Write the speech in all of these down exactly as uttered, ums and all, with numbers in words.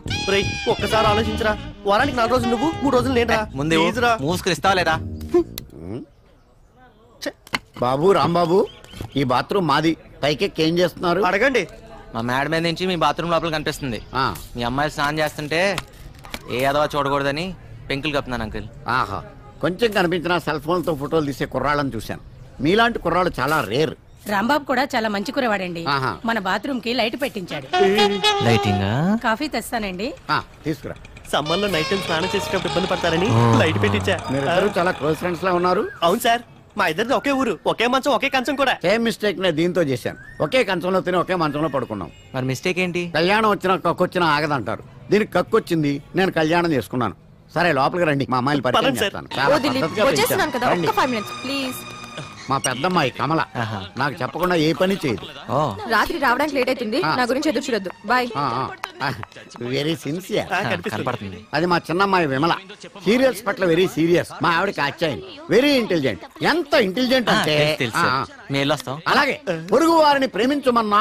ఒక్కసారి ఆలోచించరా. వారానికి నాలుగు రోజులు నువ్వు, మూడు రోజులు నేను. ముందు మూసుకునిస్తావా లేదా? బాబు రాంబాబు, ఈ బాత్రూమ్ మాది. పైకెక్కి ఏం చేస్తున్నారు? అడగండి. మా మేడ మీద నుంచి మీ బాత్రూమ్ లోపల కనిపిస్తుంది. మీ అమ్మాయిలు స్నానం చేస్తుంటే ఏ అదవా చూడకూడదని పెంకులు కప్పుతున్నాను అంకుల్. ఆహా, కొంచెం కనిపించిన సెల్ ఫోన్తో ఫోటోలు తీసే కుర్రాళ్ళని చూశాను. మీలాంటి కుర్రాళ్ళు చాలా రేర్. రాంబాబు కూడా చాలా మంచి కురవాడండి. మన బాత్రూమ్ కి లైట్ పెట్టించాడు. లైటింగ్ కాఫీ తెస్తానండి. తీసుకురా. సమ్మర్ లో నైట్ టైం స్నానం చేసేటప్పుడు ఇబ్బంది పడతారని లైట్ పెట్టించా. మీరు చాలా క్లోజ్ ఫ్రెండ్స్ లా ఉన్నారు. అవును సార్, మా ఇద్దరిది ఒకే ఊరు, ఒకే మంచం, ఒకే కంచం కూడా. సేమ్ మిస్టేక్ నేను దీంతో చేశాను. ఒకే కంచంలో తిని ఒకే మంచంలో పడుకున్నాం. మరి మిస్టేక్ ఏంటి? కళ్యాణం వచ్చినా కక్కొచ్చినా ఆగదంటారు. దీనికి కక్కొచ్చింది, నేను కళ్యాణం చేసుకున్నాను. సరే లోపలికి రండి, మా అమ్మాయిని పరిచయం చేస్తాను. మా పెద్దమ్మాయి కమల. నాకు చెప్పకుండా ఏ పని చేయదు. రాత్రి రావడానికి లేట్ అవుతుంది, నా గురించి ఎదురు చూడొద్దు. బాయ్. Very sincere. అది మా చిన్నమ్మాయి విమల. సీరియల్స్ పట్ల వెరీ సీరియస్. మా ఆవిడకి ఆచ్యాయం. Very intelligent. ఎంత ఇంటెలిజెంట్ అంటే అలాగే పొరుగు వారిని ప్రేమించమన్నా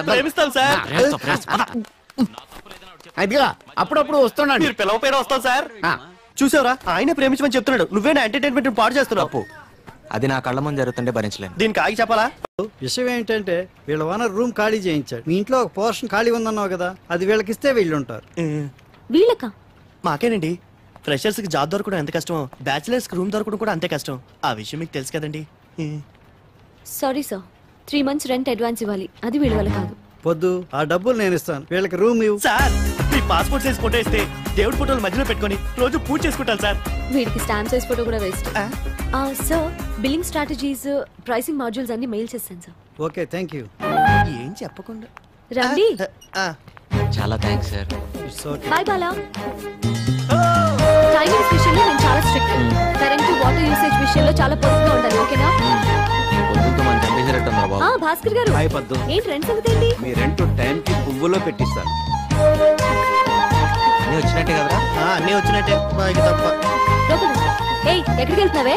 అదిగా అప్పుడప్పుడు వస్తున్నాడు. మీరు పిలవపోయినా వస్తాం సార్. చూసావరా, ఆయన ప్రేమించమని చెప్తున్నాడు, నువ్వేనా ఎంటర్టైన్మెంట్ పాడు చేస్తున్నావు. అది నా కళ్ళ ముందు జరుగుతుంటే భరించలేను. దీనికి ఆగి చెప్పాలా? విషయం ఏంటంటే వీళ్ళ ఓనర్ రూమ్ ఖాళీ చేయించాడు. మీ ఇంట్లో ఒక పోర్షన్ ఖాళీ ఉందన్నావు కదా, అది వీళ్ళకి ఇస్తే వీళ్ళు ఉంటారు. వీళ్ళకా? మాకేనండి. ఫ్రెషర్స్ కి జాబ్ దొరకడం ఎంత కష్టం, బ్యాచిలర్స్ కి రూమ్ దొరకడం కూడా అంతే కష్టం. ఆ విషయం మీకు తెలుసు కదండి. Sorry sir, three months rent advance ఇవ్వాలి, అది వీళ్ళ వల్ల కాదు. పొద్దు ఆ డబ్బులు నేను ఇస్తాను, వీళ్ళకి రూమ్ ఇవ్వు. సార్, మీ పాస్పోర్ట్ సైజ్ ఫోటో ఇస్తే దేవుడి ఫోటోలు మధ్యలో పెట్టుకొని రోజు పూజ చేసుకుంటాను సార్. వీడికి స్టాంప్ సైజ్ ఫోటో కూడా waste. Sir, billing strategies, pricing modules అన్ని మెయిల్ చేస్తాను సార్. Okay, thank you. ఏం చెప్పకుండా రండి. చాలా thanks sir. Bye Bala. Timings విషయంలో నేను చాలా స్ట్రిక్ట్. కరెంట్ వాటర్ యూసేజ్ విషయంలో చాలా పొదుపుగా ఉండాలి, ఓకేనా? భాస్కర్ గారు, ఏంటి రెంట్ సంగతి ఏంటి? మీ రెంట్ టైం కి పువ్వులో పెట్టిస్తాను. అన్నీ వచ్చినట్టే కదరా? అన్నీ వచ్చినట్టే. ఎక్కడికి వెళ్తున్నావే?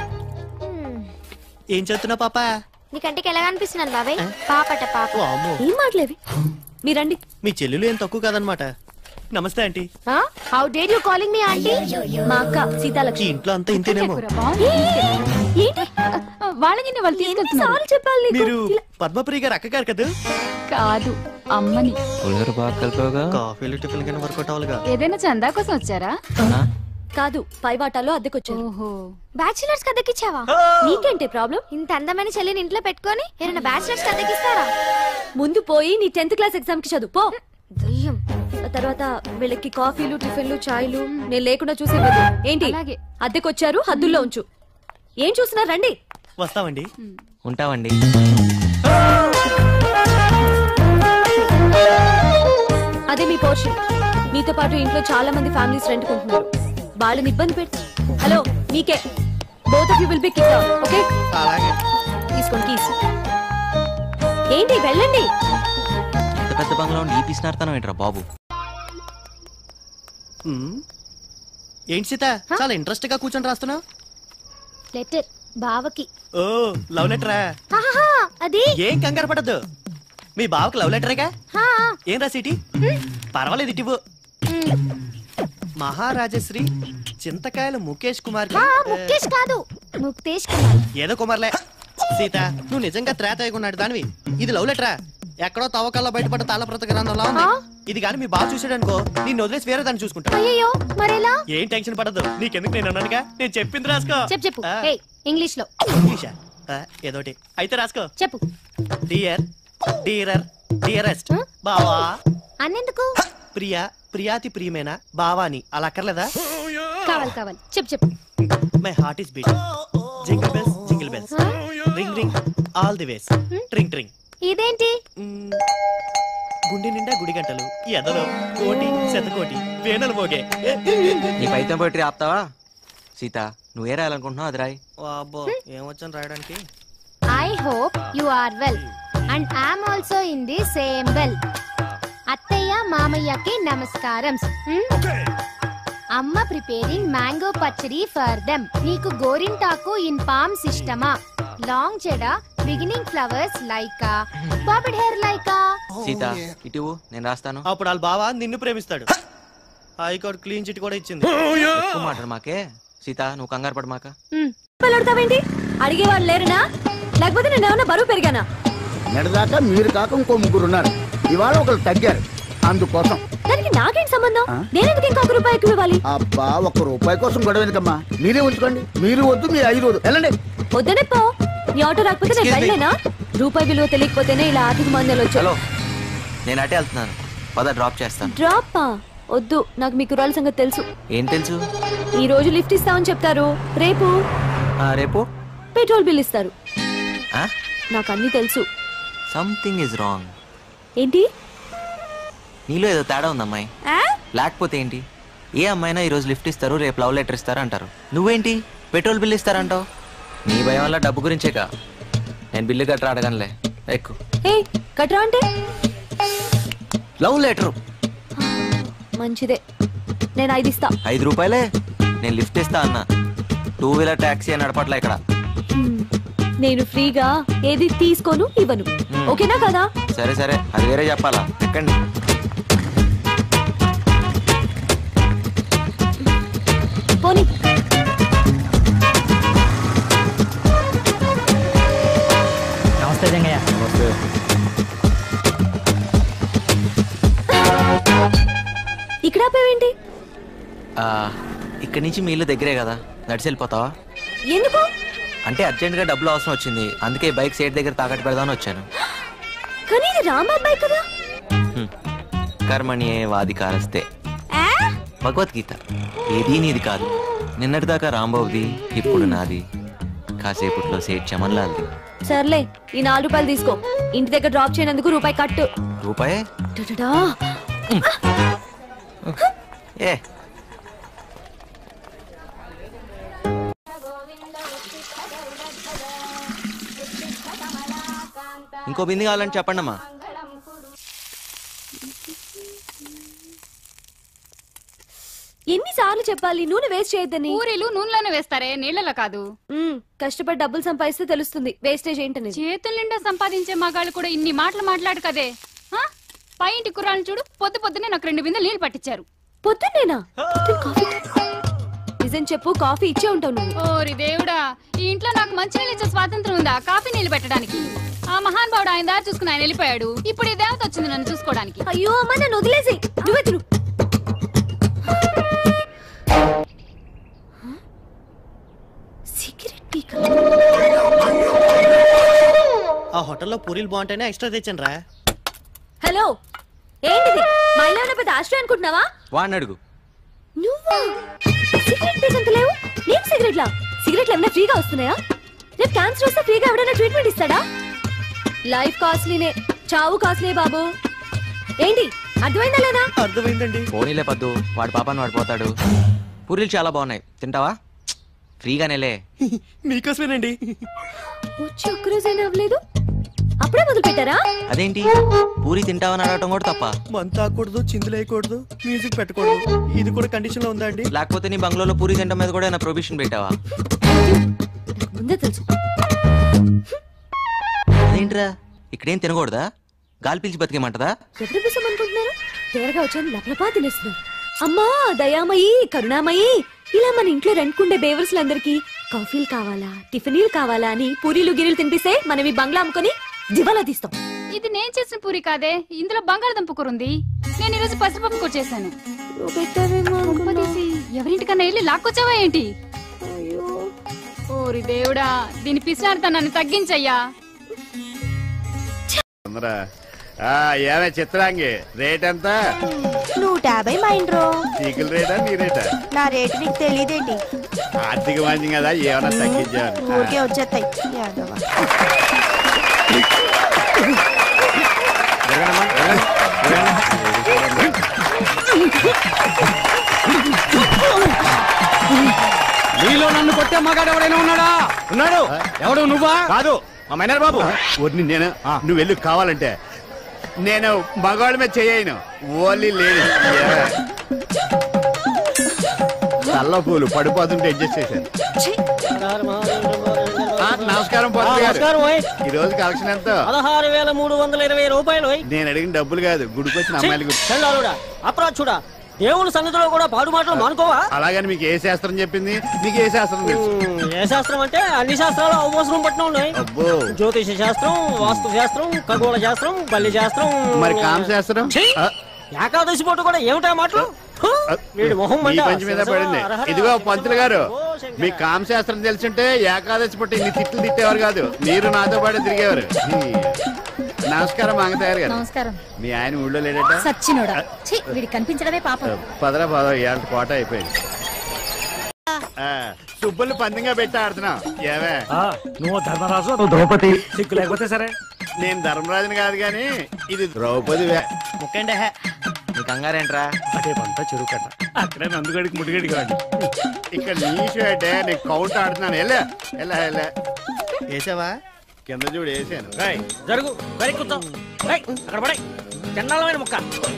ఏం చేస్తున్నా పాప? నీ కంటికి ఎలా అనిపిస్తున్నాను బాబాయ్? పాపట పాప. ఏం మాటలేవి? మీరండి. మీ చెల్లెలు ఏం తక్కువ కాదనమాట. నమస్తే aunty. How dare you calling me aunty? మా అక్క సీతాలక్ష్మి. ఇంట్లో అంతా ఇంతేనేమో. ఏంటి వాళ్ళని వాళ్ళు తీసుకెళ్తున్నారు? చెప్పాలి. మీరు పద్మప్రియ గారు అక్క గారు కదా? కాదు, అమ్మని. కాఫీలు టిఫిన్ కింద వర్కౌట్ అవ్వాలిగా. ఏదైనా చందా కోసం వచ్చారా? కాదు, పై వాటాలో అద్దెకొచ్చారు. బ్యాచిలర్స్ కి అద్దెకిచ్చావా? నీకేంటి ప్రాబ్లం? ఇంత అందమైన చెల్లిని ఇంట్లో పెట్టుకొని ఏమైనా బ్యాచిలర్స్ కి అద్దెకిస్తారా? ముందు పోయి నీ టెన్త్ క్లాస్ ఎగ్జామ్ కి చదువు పో. దయ్యం. తర్వాత వీళ్ళకి కాఫీలు టిఫిన్లు చాయ్లు నేను లేకుండా చూసేవాడు. ఏంటి అద్దెకొచ్చారు, హద్దుల్లో ఉంచు. ఏం చూస్తున్నారు? రండి. వస్తామండి. ఉంటామండి. అదే మీ పోర్షన్. మీతో పాటు ఇంట్లో చాలా మంది ఫ్యామిలీస్ రెంట్ కొంటున్నారు, వాళ్ళని ఇబ్బంది పెట్టి. హలో, మీకే. Both of you will be kicked out, okay? అలాగే. తీసుకోండి కీస్. ఏంటి వెళ్ళండి. ఎంత పెద్ద బంగ్లా ఉండి ఈ పిసినార్తనం ఏంట్రా బాబు? ఏంటి సీత, చాలా ఇంట్రెస్ట్ గా కూర్చొని రాస్తున్నావు? లెటర్ బావకి. ఓ, లవ్ లెటరా? అది ఏం కంగారు పడద్దు, మీ బావకి లవ్ లెటరేగా. ఏం రాసేటి? పర్వాలేదు, ఇటు. మహారాజశ్రీ చింతకాయల ముఖేష్ కుమార్. ముఖేష్ కాదు, ముక్తేష్ కుమార్. ఏదో కుమార్లే. సీత, నువ్వు నిజంగా త్రేతయ్యకున్నాడు దానివి. ఇది లవ్ లెటరా? ఎక్కడో తవ్వకాల్లో బయటపడ్డ తాళప్రత గ్రంథంలా ఉంది. ఇది కానీ మీ బావ చూసాడు అనుకో, నిన్ను వదిలేసి వేరే దాన్ని చూసుకుంటా. అయ్యో, మరేలా? ఏం టెన్షన్ పడద్దు, నీకెందుకు, నేను అన్నానుగా. నేను చెప్పింది రాసుకో. చెప్పు చెప్పు. ఇంగ్లీష్ లో. ఇంగ్లీషా? ఏదోటి అయితే రాసుకో. చెప్పు. డియర్, డియరర్, డియరెస్ట్ బావా. అన్నెందుకు? ప్రియా, ప్రియాతి ప్రియమేనా బావాని. అలా అక్కర్లేదా? కావాలి కావాలి, చెప్పు చెప్పు. My heart is beating. Jingle bells, jingle bells, ring ring all the ways, tring tring. ఇదేంటి? గుండె నిండా గుడి గంటలు, ఎదలో కోటి శతకోటి వేణలు మోగే. నీ పైతం పోయి ఆపుతావా? సీత, నువ్వే రాయాలనుకుంటున్నావు, అది రాయి. అబ్బో, ఏమొచ్చాను రాయడానికి. I hope you are well and I'm also in the same well. అత్తయ్య మామయ్యకి నమస్కారం. అమ్మ preparing mango pachadi for them. నీకు గోరింటాకు ఇన్ పామ్ సిస్టమా? లాంగ్ జడ, బిగినింగ్ ఫ్లవర్స్ లైకా, బాబెడ్ హెయిర్ లైకా. సీత, ఇటు నేను రాస్తాను. అప్పుడు వాళ్ళ బావ నిన్ను ప్రేమిస్తాడు. హైకోర్టు క్లీన్ చిట్ కూడా ఇచ్చింది. ఎక్కువ మాట్లాడు మాకే. సీత నువ్వు కంగారు పడు మాక. అడుగుతావేంటి? అడిగేవాళ్ళు లేరునా? లేకపోతే నేను ఏమన్నా బరువు పెరిగానా? నెడదాకా మీరు కాక ఇంకో ముగ్గురు ఉన్నారు, ఇవాళ ఒకరు తగ్గారు, అందుకోసం. దానికి నాకేంటి సంబంధం? నేనెందుకు ఇంకొక రూపాయి ఎక్కువ ఇవ్వాలి? అబ్బా ఒక్క రూపాయి కోసం గొడవ ఎందుకమ్మా, మీరే ఉంచుకోండి. మీరు వద్దు, మీ ఐదు వద్దు, వెళ్ళండి. వద్దనే పో. నీ ఆటో రాకపోతే నేను వెళ్ళలేనా? రూపాయి విలువ తెలియకపోతేనే ఇలా ఆర్థిక మందలు వచ్చాయి. హలో, నేను అటే వెళ్తున్నాను, పద డ్రాప్ చేస్తాను. డ్రాప్ వద్దు, నాకు మీ కుర్రాల సంగతి తెలుసు. ఏం తెలుసు? ఈ రోజు లిఫ్ట్ ఇస్తామని చెప్తారు, రేపు రేపు పెట్రోల్ బిల్ ఇస్తారు. నాకు అన్ని తెలుసు. Something is wrong. ఏంటి? నీలో ఏదో తేడా ఉంది అమ్మాయి. లేకపోతే ఏంటి? ఏ అమ్మాయినా ఈ రోజు లిఫ్ట్ ఇస్తారు, రేపు లవ్ లెటర్ ఇస్తారు అంటారు. నువ్వేంటి పెట్రోల్ బిల్ ఇస్తారంటావు? నీ భయం వల్ల డబ్బు గురించేగా. నేను బిల్లు కట్టరా అడగనులే, ఎక్కువ. ఏ కట్రా అంటే లవ్ లెటర్ మంచిదే, నేను ఐదు ఇస్తా. ఐదు రూపాయలే? నేను లిఫ్ట్ ఇస్తా అన్నా, టూ వీలర్ టాక్సీ అని నడపట్లే ఇక్కడ. నేను ఫ్రీగా ఏది తీసుకోను ఇవ్వను, ఓకేనా కదా? సరే సరే, అది వేరే చెప్పాలా. ఎక్కండి. పోనీ. నమస్తే జంగయ్య. ఇక్కడ ఆపేవేంటి? ఇక్కడి నుంచి మీ ఇల్లు దగ్గరే కదా, నడిచి వెళ్ళిపోతావా? ఎందుకు? అంటే అర్జెంట్ గా డబ్బులు అవసరం వచ్చింది, అందుకే బైక్ సైడ్ దగ్గర తాకట్టు పెడదామని వచ్చాను. కానీ ఇది రాంబాబు బైక్ కదా. కర్మణ్యే వాధికారస్తే, భగవద్గీత. ఏదీ నీది కాదు, నిన్నటిదాకా రాంబాబుది, ఇప్పుడు నాది, కాసేపట్లో సేట్ చమన్లాల్ది. సర్లే, ఈ నాలుగు రూపాయలు తీసుకో. ఇంటి దగ్గర డ్రాప్ చేయనందుకు రూపాయి కట్టు. రూపాయే? ఏ ఇంకో బింది కావాలని చెప్పండి అమ్మా. ఎన్నిసార్లు చెప్పాలి నూనె వేస్ట్ చేయొద్దని? పూరీలు నూనెలోనే వేస్తారే, నీళ్ళలో కాదు. కష్టపడి డబ్బులు సంపాదిస్తే తెలుస్తుంది వేస్టేజ్ ఏంటని. చేతుల నిండా సంపాదించే మగాళ్ళు కూడా ఇన్ని మాటలు మాట్లాడు కదే. పై ఇంటి కుర్రాళ్ళు చూడు, పొద్దు పొద్దునే నాకు రెండు బిందెలు నీళ్లు పట్టించారు. పొద్దున్నేనా? నిజం చెప్పు, కాఫీ ఇచ్చే ఉంటావు నువ్వు. ఓరి దేవుడా, ఈ ఇంట్లో నాకు మంచి నీళ్ళు ఇచ్చే స్వాతంత్రం ఉందా కాఫీ నీళ్లు పెట్టడానికి? ఆ మహాన్ బావుడు ఆయన దారి చూసుకుని ఆయన వెళ్ళిపోయాడు. ఇప్పుడు ఈ దేవత వచ్చింది నన్ను చూసుకోవడానికి. అయ్యో అమ్మ, నన్ను వదిలేసి నువ్వే తిను. ఆ హోటల్లో పూరీలు బాగుంటేనే ఎక్స్ట్రా తెచ్చాను రా. హలో, ఏంటిది? మా ఇల్లు ఏమైనా పెద్ద ఆశ్రయం అనుకుంటున్నావా? వాడిని అడుగు. నువ్వా? సిగరెట్ పేషెంట్ లేవు, నేను సిగరెట్లా? సిగరెట్లు ఏమైనా ఫ్రీగా వస్తున్నాయా? రేపు క్యాన్సర్ వస్తే ఫ్రీగా ఎవడైనా ట్రీట్మెంట్ ఇస్తాడా? లైఫ్ కాస్ట్లీనే, చావు కాస్ట్లీ బాబు. ఏంటి అర్థమైందా లేదా? అర్థమైందండి. పోనీలే పద్దు, వాడి పాపాన్ని వాడు పోతాడు. పూరీలు చాలా బాగున్నాయి, తింటావా? ఫ్రీగానేలే. మీకోసమేనండి. వచ్చి ఒక్కరోజైనా అవ్వలేదు, అప్పుడే మొదలు పెట్టారా? అదేంటి పూరి తింటావని అడగటం కూడా తప్ప? మంతాకూడదు, చిందులేయకూడదు, మ్యూజిక్ పెట్టకూడదు, ఇది కూడా కండిషన్ లో ఉందా అండి? లేకపోతే నీ బంగ్లాలో పూరి తింటం మీద కూడా ప్రొబిషన్ పెట్టావా? ముందే తెలుసు. అదేంట్రా, ఇక్కడేం తినకూడదా? గాలి పీల్చి బతికేమంటదా? ఎప్పుడు పిసం అనుకుంటున్నారు? తేరగా వచ్చాను, లపలపా తినేస్తున్నారు. అమ్మా దయామయి, కరుణామయి, ఇలా మన ఇంట్లో రెంట్కుండే బేవర్స్లందరికీ కాఫీలు కావాలా, టిఫినీలు కావాలా అని పూరీలు గిరీలు తినిపిస్తే మనం ఈ బంగ్లా అమ్ముకొని దివాలా తీస్తాం. ఇది నేను చేసిన పూరి కాదే, ఇందులో బంగాళదుంప కూర ఉంది. నేను ఈరోజు పసిపప్పు కూర చేశాను. ఎవరింటికన్నా వెళ్ళి లాక్కొచ్చావా ఏంటి? ఓరి దేవుడా, దీని పిసినారితో నన్ను తగ్గించయ్యా. ఏమే చిత్రాంగి, రేట్ ఎంత? నూట యాభై మైండ్రో. సీకిల్ రేటా నీ రేటా? నా రేటు నీకు తెలియదేంటి? ఆర్థిక మంచి కదా, ఏమైనా తగ్గించాను. ఓకే వచ్చేస్తాయి. యాదవ నీలో నన్ను కొట్టే మగాడు ఎవడైనా ఉన్నాడా? ఉన్నాడు. ఎవడు? నువ్వా? కాదు, మా మైనర్ బాబు. వద్దు, నేను నువ్వు వెళ్ళి కావాలంటే నేను మగవాళ్ళ మీద చేయను, ఓన్లీ లేదు. తల్ల పూలు పడిపోతుంటే అడ్జస్ట్ చేశాను. నమస్కారం. ఈ రోజు కలెక్షన్ ఎంత? పదహారు వేల మూడు వందల ఇరవై రూపాయలు. నేను అడిగిన డబ్బులు కాదు, గుడికి వచ్చిన అమ్మాయిలు. అప్రాచుడా, దేవుని సన్నిధిలో కూడా పాడు మాటలు మానుకోవా? అలాగని మీకు ఏ శాస్త్రం చెప్పింది? మీకు ఏ శాస్త్రం తెలుసు? ఏ శాస్త్రం అంటే అన్ని శాస్త్రాలు అవసరం పట్టిన ఉన్నాయి. జ్యోతిష శాస్త్రం, వాస్తు శాస్త్రం, ఖగోళ శాస్త్రం, బల్లి శాస్త్రం, మరి కామ శాస్త్రం. ఏకాదశి పూట కూడా ఏమిటా మాటలు? మీ పంచి మీద పడింది. ఇదిగో పంతులు గారు, మీ కామ శాస్త్రం తెలుసుంటే ఏకాదశి పుట్టి ఇన్ని తిట్లు తిట్టేవారు కాదు, మీరు నాతో పాటు తిరిగేవారు. నమస్కారం మంగతయ్యారు గారు. నమస్కారం. మీ ఆయన ఊళ్ళో లేడట? సచ్చినోడా, ఛీ, వీడికి కనిపించడమే పాపం. పదరా పద, ఏళ్ళ కోట అయిపోయింది. సుబ్బులు పందిగా పెట్టి ఆడుతున్నావు. ఏవే నువ్వు ధర్మరాజు, నువ్వు ద్రౌపది. సిగ్గు లేకపోతే సరే. నేను ధర్మరాజుని కాదు గాని ఇది ద్రౌపది. ముక్కండి నీ కంగారేంట్రా? అదే పంట చెరుకట అక్కడే నందుగడికి ముడిగడికి వాడి. ఇక్కడ నీషు అంటే నేను కౌంట్ ఆడుతున్నాను. వెళ్ళా వెళ్ళా వెళ్ళా వేసావా? కింద చూడు వేసాను. జరుగు వెరీ కూర్చో. అక్కడ పడే చండాలమైన ముక్క.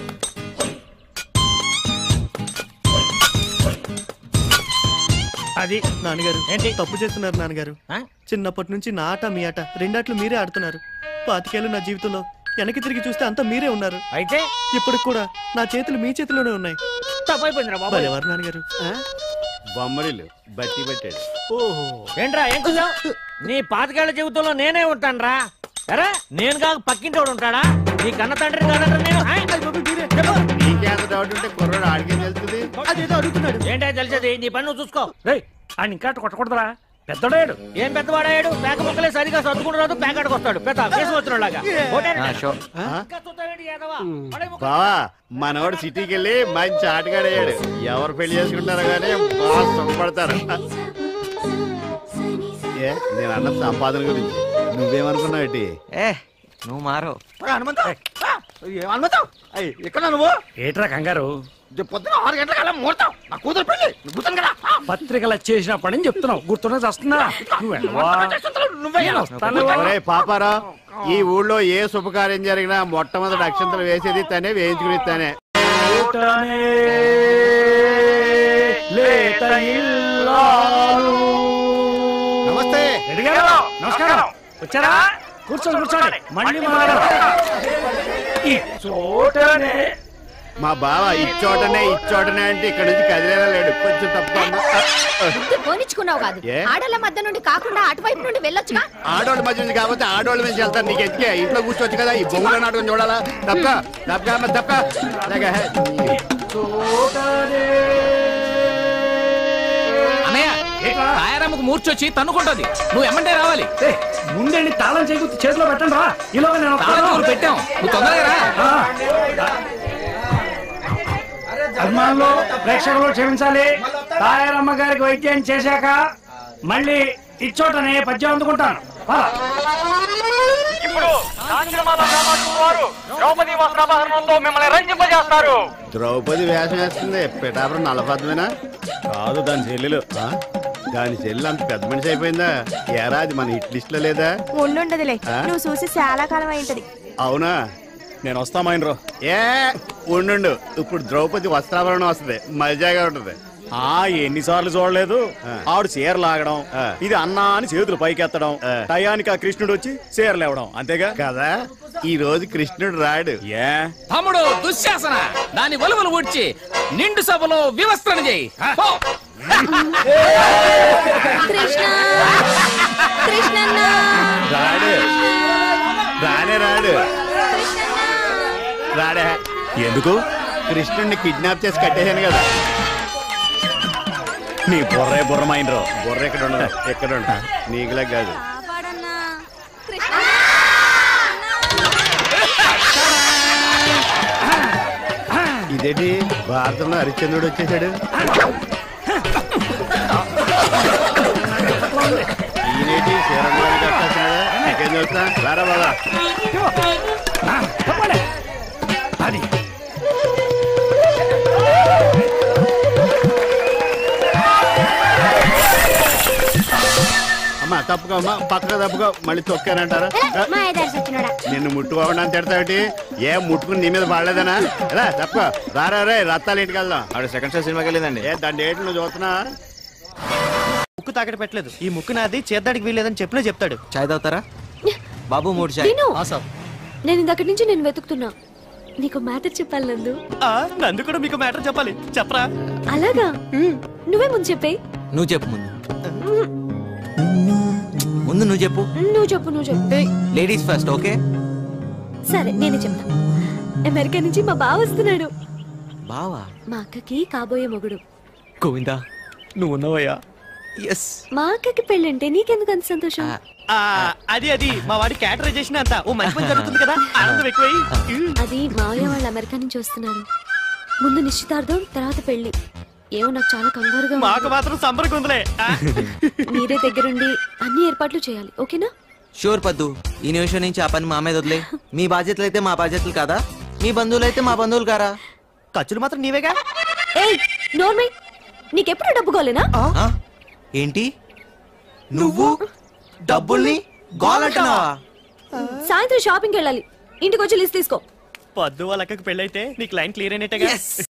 అది నాన్నగారు ఏంటి తప్పు చేస్తున్నారు నాన్నగారు? చిన్నప్పటి నుంచి నా ఆట మీ ఆట రెండాట్లు మీరే ఆడుతున్నారు. పాతికేళ్ళు నా జీవితంలో వెనక్కి తిరిగి చూస్తే అంతా మీరే ఉన్నారు. అయితే ఇప్పుడు కూడా నా చేతులు మీ చేతిలోనే ఉన్నాయి. తప్పైపోయిందిరా బాబు. ఎవరు నాన్నగారు? బొమ్మరిల్లు బట్టి పెట్టాడు. ఓహో ఏంట్రా ఏం చూసావు? నీ పాతికేళ్ల జీవితంలో నేనే ఉంటానురా. అరే నేను కాక పక్కింటి వాడు ఉంటాడా? నీ కన్న తండ్రి కాదంటారు నేను. నీకేంత డౌట్ ఉంటే కుర్రాడు ఆడికే తెలుస్తుంది. అదేదో అడుగుతున్నాడు. ఏంటో తెలిసేది? నీ పని నువ్వు చూసుకో. ఆయన ఇంకా కొట్టకూడదురా, పెద్దడాడు. ఏం పెద్దవాడాడు? పేక ముక్కలే సరిగా సర్దుకుంటూ రాదు, పేకాడికి వస్తాడు. పెద్ద కేసు వచ్చినలాగా. బావా మనవాడు సిటీకి వెళ్ళి మంచి ఆటగాడయ్యాడు. ఎవరు పెళ్లి చేసుకుంటారో కానీ బాగా సుఖపడతారు. ఏ నేను అన్న సంపాదన గురించి నువ్వేమనుకున్నావు? ఏ నువ్వు మారు. ఎక్కడ నువ్వు? ఏట్రా కంగారు? పొద్దున ఆరు గంటల ముహూర్తం, నా కూతురు పెళ్లి. కూతురు కదా పత్రికలు వచ్చేసినప్పటి నుంచి చెప్తున్నావు, గుర్తున్నా వస్తున్నా. పాపారా, ఈ ఊళ్ళో ఏ శుభకార్యం జరిగినా మొట్టమొదటి అక్షంతలు వేసేది తనే, వేయించుకుని తనే. నమస్తే. నమస్కారం. వచ్చారా? కూర్చోండి కూర్చోండి. మళ్ళీ మా బావ ఇచ్చోటనే ఇచ్చోటనే అంటే ఇక్కడ నుంచి కదిలేలా లేడు. కొంచెం తప్ప పోనిచ్చుకున్నావు కాదు, ఆడోళ్ళ మధ్య నుండి కాకుండా అటువైపు నుండి వెళ్ళొచ్చుగా. ఆడోళ్ళ మధ్య నుంచి కాబట్టి ఆడోళ్ళ నుంచి వెళ్తాను. నీకు ఎత్తికే ఇంట్లో కూర్చోవచ్చు కదా. ఈ బొమ్మల నాటకం చూడాలా? తప్ప తప్ప తప్ప తాయారమ్మకు మూర్చొచ్చి తన్నుకుంటది. నువ్వు ఎమ్మంటే రావాలి. ముందండి తాళం చేయి చేతిలో పెట్టండి రా. ఇలా పెట్టాం, నువ్వు తొందరగా రా. అభిమానులు, ప్రేక్షకులు క్షమించాలి. తాయారమ్మ గారికి వైద్యం చేశాక మళ్ళీ ఇచ్చోటనే పద్యం అందుకుంటాను. ద్రౌపది వస్త్రాభరణంతో మిమ్మల్ని రంజింపజేస్తారు. ద్రౌపది వేషం వేస్తుంది. పిఠాపురం నల్లపద్మేనా? కాదు, దాని చెల్లెలు. దాని చెల్లెలు అంత పెద్ద మనిషి అయిపోయిందా? ఏరా అది మన హిట్ లిస్ట్ లో లేదా? ఉండుండదులే, నువ్వు చూసి చాలా కాలం అయింటది. అవునా? నేను వస్తా మైండ్రో. ఏ ఉండు, ఇప్పుడు ద్రౌపది వస్త్రాభరణం వస్తుంది, మజాగా ఉంటది. ఆ ఎన్నిసార్లు చూడలేదు. ఆవిడ చీర లాగడం, ఇది అన్నా అని చేతులు పైకెత్తడం, టయానికి ఆ కృష్ణుడు వచ్చి చీరలు ఇవ్వడం, అంతేగా కదా. ఈ రోజు కృష్ణుడు రాడు. ఏ తమ్ముడు దుశ్శాసన, దాని వలువలు ఊడ్చి నిండు సభలో వివస్త్రణ చేయి. రాడు రానే రాడు రాడే. ఎందుకు? కృష్ణుడిని కిడ్నాప్ చేసి కట్టేశాను కదా. నీ బుర్రే బుర్రమైనరో. బుర్ర ఎక్కడ ఉండదు, ఎక్కడ ఉంటా నీకులా కాదు. ఇదేంటి భారతంలో హరిశ్చంద్రుడు వచ్చేసాడు. ఈయనేటి శ్రీరంగానికి కట్టేస్తున్నాడు. నీకేం చూస్తా రారా బాబా. అమ్మా తప్పుకో అమ్మా, పక్కగా తప్పుకో. మళ్ళీ తొక్కానంటారా? నిన్ను ముట్టుకోకుండా తిడతావిటి? ఏం ముట్టుకుని నీ మీద పడలేదనా? రా తప్పుకో. రారా రే, రత్తాలు ఇంటికి వెళ్దాం. ఆవిడ సెకండ్ షో సినిమాకి వెళ్ళిందండి. ఏ దాని డేట్ నువ్వు చూస్తున్నా? ముక్కు తాకట పెట్టలేదు. ఈ ముక్కు నాది, చేద్దాడికి వీలేదని చెప్పినా చెప్తాడు. చాయ్ తాగుతారా బాబు? మూడు చాయ్. నేను ఇందక్కడి నుంచి నేను వెతుకుతున్నా. నీకు మ్యాటర్ చెప్పాలి నందు. ఆ, నందు కూడా మీకు మ్యాటర్ చెప్పాలి, చెప్పరా? అలాగా? నువ్వే ముందు చెప్పే. నువ్వు చెప్పు ముందు. ముందు నువ్వు చెప్పు. నువ్వు చెప్పు నువ్వు చెప్పు. Ladies first, okay? సరే నేనే చెప్తా. అమెరికా నుంచి మా బావ వస్తున్నాడు. బావా? మా అక్కకి కాబోయే మొగుడు. గోవిందా నువ్వు ఉన్నావయ్యా. ఎస్. మా అక్కకి పెళ్ళంటే నీకెందుకు అంత సంతోషం? ఆ, అది అది మా వాడి క్యాటరైజేషన్ అంతా ఓ మంచి పని జరుగుతుంది కదా, ఆనందం ఎక్కువై. అది మావయ్య వాళ్ళు అమెరికా నుంచి వస్తున్నారు. ముందు నిశ్చితార్థం, తర్వాత పెళ్లి. ఏమో నాకు చాలా కంగారుగా. మాకు మాత్రం సంబరంగా ఉందిలే. మీరే దగ్గరుండి అన్ని ఏర్పాట్లు చేయాలి, ఓకేనా? షూర్ పద్దు. ఈ నిమిషం నుంచి ఆ పని మా మీద వదిలే. మీ బాధ్యతలు అయితే మా బాధ్యతలు కాదా? మీ బంధువులు అయితే మా బంధువులు కారా? ఖర్చులు మాత్రం నీవేగా. ఏయ్ నోర్మై, నీకెప్పుడు డబ్బు గోలేనా? ఏంటి నువ్వు డబ్బుల్ని గోలంటున్నావా? సాయంత్రం షాపింగ్కి వెళ్ళాలి, ఇంటికి వచ్చి లిస్ట్ తీసుకో. పద్దు వాళ్ళకి పెళ్ళైతే నీకు లైన్ క్లియర్ అయినట్టుగా.